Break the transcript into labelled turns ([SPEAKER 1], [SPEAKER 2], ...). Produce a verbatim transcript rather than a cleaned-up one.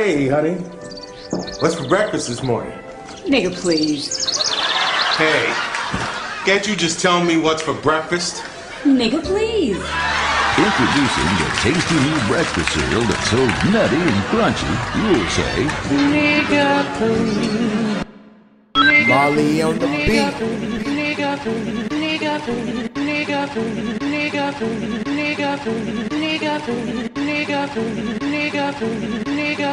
[SPEAKER 1] Hey, honey. What's for breakfast this morning?
[SPEAKER 2] Nigga, please.
[SPEAKER 1] Hey, can't you just tell me what's for breakfast?
[SPEAKER 2] Nigga, please.
[SPEAKER 3] Introducing the tasty new breakfast cereal that's so nutty and crunchy, you'll say,
[SPEAKER 4] Nigga, please.
[SPEAKER 5] Molly on the beat.
[SPEAKER 4] Nigga, nigga, nigga, nigga, nigga, nigga, nigga, nigga, nigga, nigga, nigga,